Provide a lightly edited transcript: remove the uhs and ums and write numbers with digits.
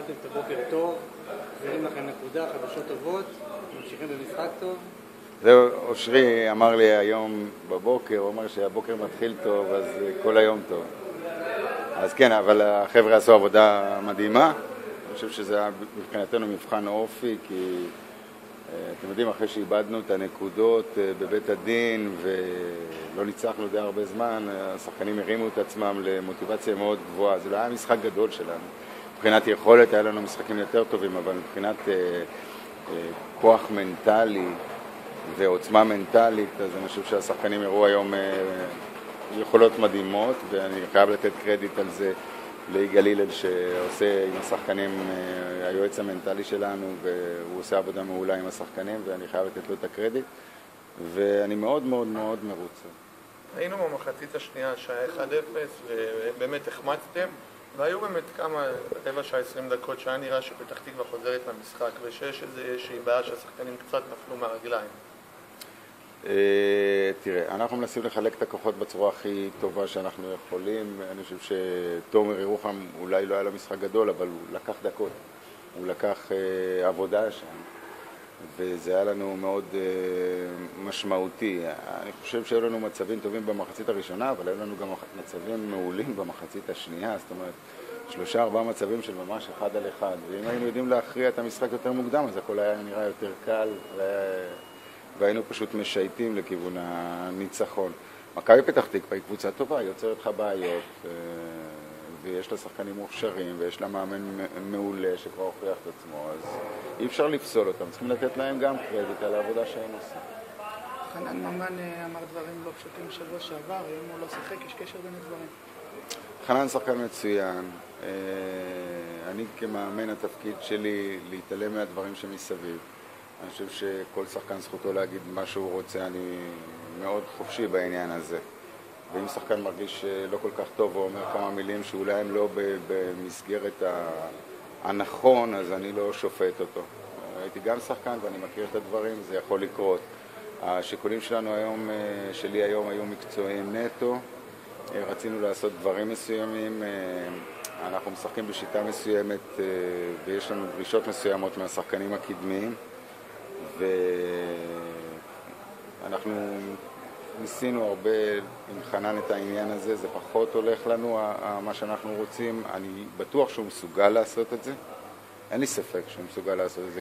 התחלתם את הבוקר טוב, חזירים לכם נקודה, חדשות טובות, ממשיכים במשחק טוב. זהו, אושרי אמר לי היום בבוקר, הוא אמר שהבוקר מתחיל טוב, אז כל היום טוב. אז כן, אבל החבר'ה עשו עבודה מדהימה. אני חושב שזה היה מבחינתנו מבחן אופי, כי אתם יודעים, אחרי שאיבדנו את הנקודות בבית הדין ולא ניצחנו די הרבה זמן, השחקנים הרימו את עצמם למוטיבציה מאוד גבוהה. זה לא היה משחק גדול שלנו. מבחינת יכולת היה לנו משחקים יותר טובים, אבל מבחינת כוח מנטלי ועוצמה מנטלית, אז אני חושב שהשחקנים הראו היום יכולות מדהימות, ואני חייב לתת קרדיט על זה ליגאל הלל שעושה עם השחקנים, היועץ המנטלי שלנו, והוא עושה עבודה מעולה עם השחקנים, ואני חייב לתת לו את הקרדיט, ואני מאוד מאוד מאוד מרוצה. היינו במחצית השנייה שהיה 1-0, ובאמת החמצתם, והיו באמת כמה, רבע שעה 20 דקות, שהיה נראה שפתח תקווה חוזרת למשחק, ושיש איזושהי בעיה שהשחקנים קצת נפלו מהרגליים. תראה, אנחנו מנסים לחלק את הכוחות בצורה הכי טובה שאנחנו יכולים. אני חושב שתומר ירוחם אולי לא היה לו משחק גדול, אבל הוא לקח דקות, הוא לקח עבודה שם, וזה היה לנו מאוד משמעותי. אני חושב שהיו לנו מצבים טובים במחצית הראשונה, אבל היו לנו גם מצבים מעולים במחצית השנייה, זאת אומרת 3-4 מצבים של ממש 1 על 1, ואם היינו יודעים להכריע את המשחק יותר מוקדם, אז הכל היה נראה יותר קל, והיינו פשוט משייטים לכיוון הניצחון. מכבי פתח תקווה היא קבוצה טובה, היא יוצרת לך בעיות, ויש לה שחקנים מוכשרים, ויש לה מאמן מעולה שכבר הוכיח את עצמו, אז אי אפשר לפסול אותם, צריכים לתת להם גם קרדיט על העבודה שהם עושים. חנן ממן אמר דברים לא פשוטים בשבוע שעבר, היום הוא לא שיחק, יש קשר בין הדברים. חנן שחקן מצוין, אני כמאמן התפקיד שלי להתעלם מהדברים שמסביב. אני חושב שכל שחקן זכותו להגיד מה שהוא רוצה, אני מאוד חופשי בעניין הזה. ואם שחקן מרגיש לא כל כך טוב ואומר כמה מילים שאולי הם לא במסגרת הנכון, אז אני לא שופט אותו. הייתי גם שחקן ואני מכיר את הדברים, זה יכול לקרות. השיקולים שלנו היום, שלי היום היו מקצועיים נטו, רצינו לעשות דברים מסוימים, אנחנו משחקים בשיטה מסוימת ויש לנו דרישות מסוימות מהשחקנים הקדמיים, ואנחנו ניסינו הרבה עם חנן את העניין הזה, זה פחות הולך לנו מה שאנחנו רוצים. אני בטוח שהוא מסוגל לעשות את זה, אין לי ספק שהוא מסוגל לעשות את זה.